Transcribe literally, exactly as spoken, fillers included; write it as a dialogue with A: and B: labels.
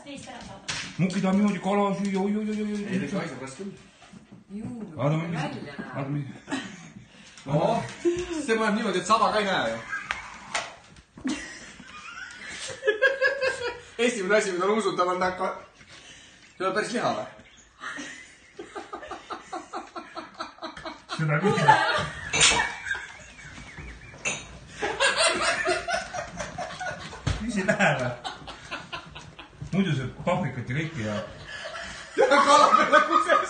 A: pärast teist ära saada.
B: Muki tahab niimoodi kala süüa, oi, oi, oi, oi.
C: Ei, tegi aisa pärast küll.
D: Juu,
B: välja
D: näe.
C: No, see paneb niimoodi, et saba ka ei näe ju. Esimene asi, mida on usutav, on näkka... See on päris liha või?
B: Seda küll. Mis ei lähe või? Muidu see paprikat ja kõiki ja...
C: Ja kala peale kuseb.